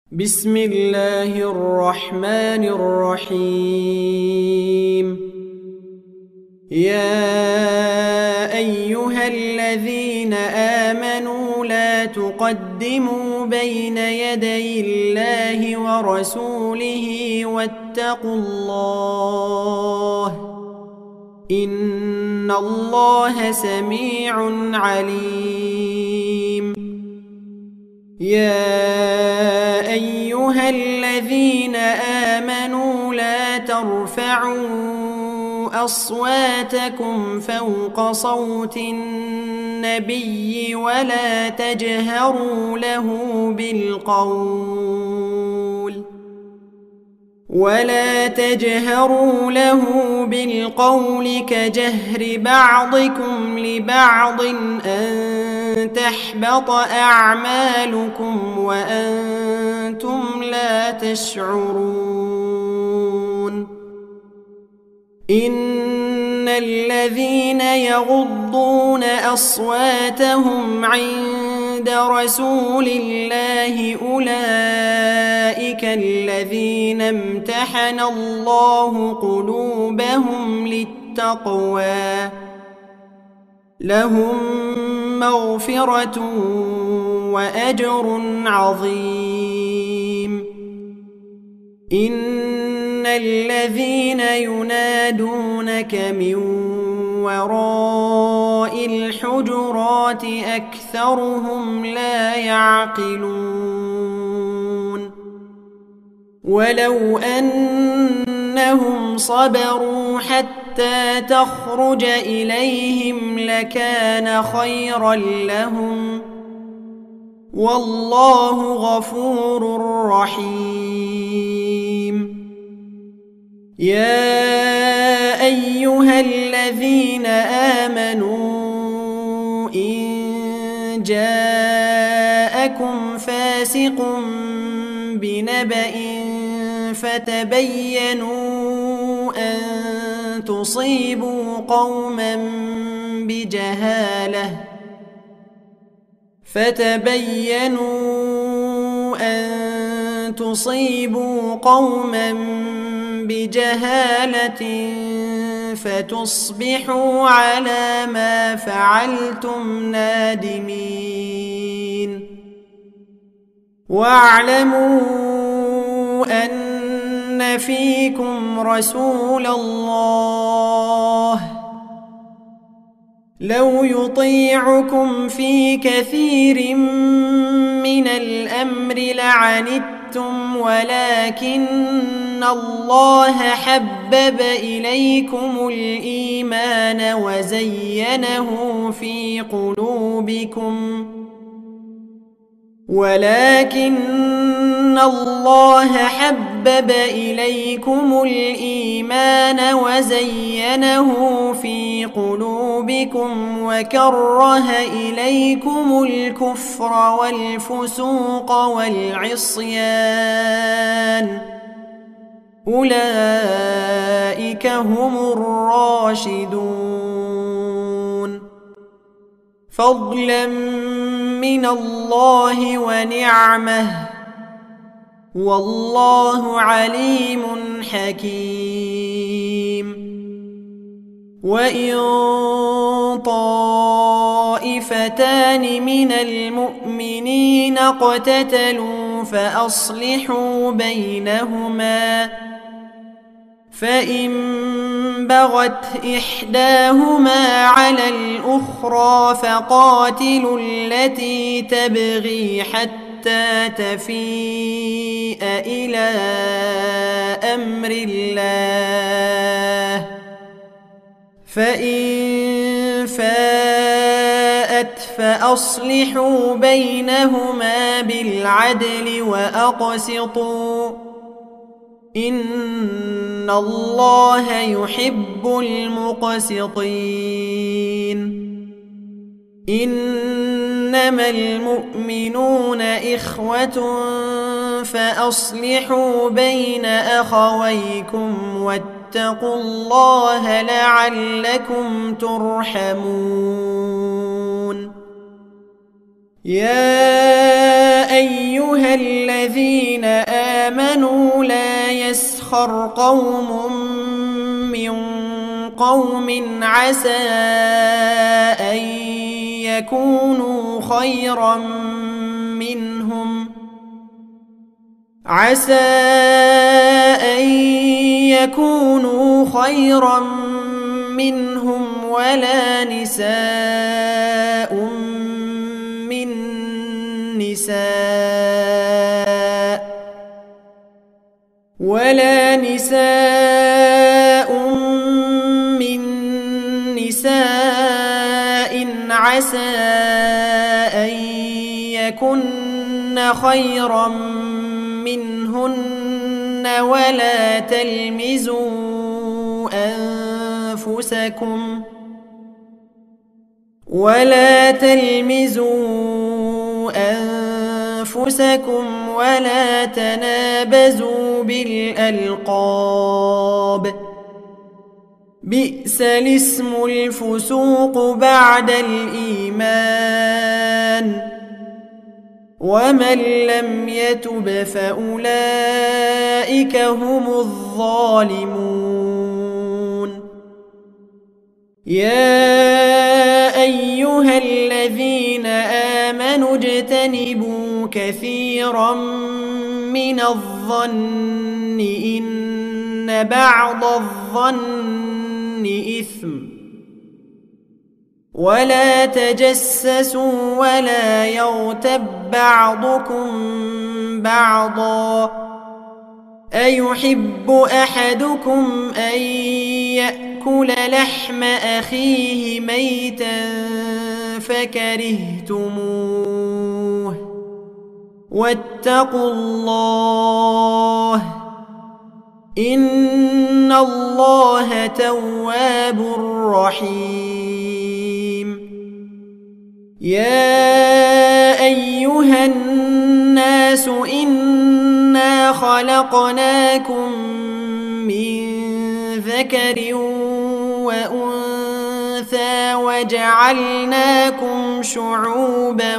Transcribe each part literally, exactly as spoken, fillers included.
بسم الله الرحمن الرحيم. يا أيها الذين آمنوا لا تقدموا بين يدي الله ورسوله واتقوا الله إن الله سميع عليم. يا أيها الذين آمنوا لا ترفعوا أصواتكم فوق صوت النبي ولا تجهروا له بالقول ولا تجهروا له بالقول كجهر بعضكم لبعض أن تحبط أعمالكم وأنتم لا تشعرون. إن الذين يغضون أصواتهم عند رسول الله أولئك الذين امتحن الله قلوبهم للتقوى لهم مغفرة وأجر عظيم. إن الذين ينادونك من وراء الحجرات أكثرهم لا يعقلون. ولو أنهم صبروا حتى تخرج إليهم لكان خيرا لهم والله غفور رحيم. يا أيها الذين آمنوا إن جاءكم فاسق بنبأ فتبينوا أن تصيبوا قوما بجهالة فتبينوا أن تصيبوا قوما بجهالة فتصبحوا على ما فعلتم نادمين. واعلموا أن فيكم رسول الله لو يطيعكم في كثير من الأمر لعنتم ولكن الله حبب إليكم الإيمان وزينه في قلوبكم ولكن الله حبب إليكم الإيمان وزينه في قلوبكم وكره إليكم الكفر والفسوق والعصيان أولئك هم الراشدون فضلا من الله ونعمه والله عليم حكيم. وإن طائفتان من المؤمنين اقتتلوا فأصلحوا بينهما فإن بغت إحداهما على الأخرى فقاتلوا التي تبغي حتى تفيء إلى أمر الله فإن فاءت فأصلحوا بينهما بالعدل وأقسطوا إن الله يحب المقسطين. إنما المؤمنون إخوة فأصلحوا بين أخويكم واتقوا الله لعلكم ترحمون. يا أيها الذين آمنوا لا يسخر قوم من قوم عسى أن يكونوا خيرا منهم عسى أن يكونوا خيرا منهم ولا نساء من نساء ولا نساء من نساء عسى أن يكن خيرا منهن ولا تلمزوا أنفسكم ولا تلمزوا أنفسكم ولا تنابزوا بالألقاب بئس الاسم الفسوق بعد الإيمان ومن لم يتب فأولئك هم الظالمون يا أيها الذين آمنوا اجتنبوا كثيرا من الظن إن بعض الظن إثم ولا تجسسوا ولا يغتب بعضكم بعضا أيحب أحدكم أن يأكل لحم أخيه ميتا فكرهتموه واتقوا الله إن الله تواب رحيم يا أيها الناس إنا خلقناكم من ذكر وأنثى وجعلناكم شعوبا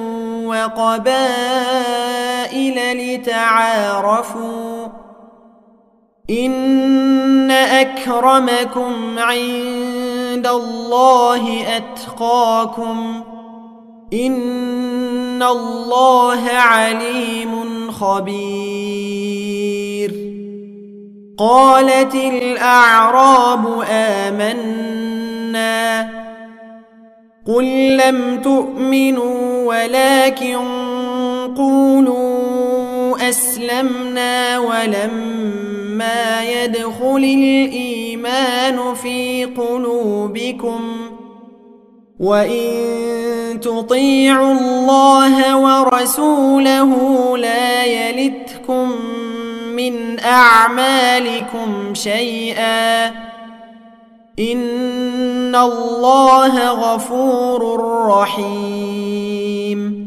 وقبائل لتعارفوا إن أكرمكم عند الله أتقاكم إن الله عليم خبير قالت الأعراب آمنا قل لم تؤمنوا ولكن قولوا أسلمنا ولما يدخل الإيمان في قلوبكم وإن تطيعوا الله ورسوله لا يلتكم من أعمالكم شيئا إن الله غفور رحيم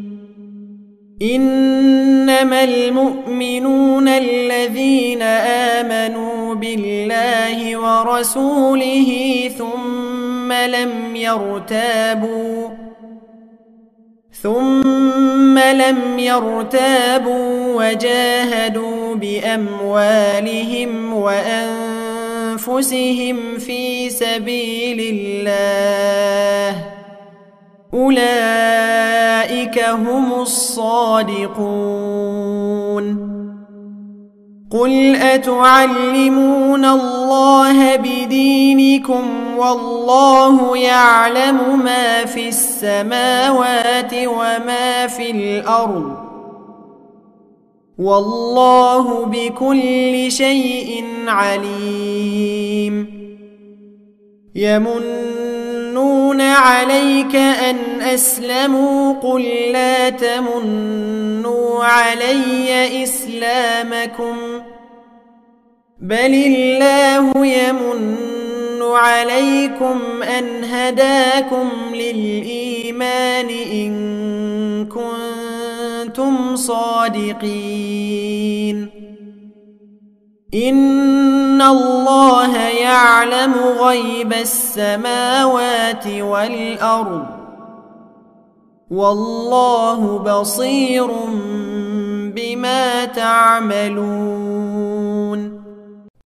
إنما المؤمنون الذين آمنوا بالله ورسوله ثم لم يرتابوا ثم لم يرتابوا وجاهدوا بأموالهم وأنفسهم في سبيل الله أولئك هم الصادقون قل أتعلمون الله بدينكم والله يعلم ما في السماوات وما في الأرض والله بكل شيء عليم يمنون عليك أن أسلموا قل لا تمنوا علي إسلامكم بل الله يمن عليكم أن هداكم للإيمان إن كنتم صادقين إن الله يعلم غيب السماوات والأرض والله بصير بما تعملون.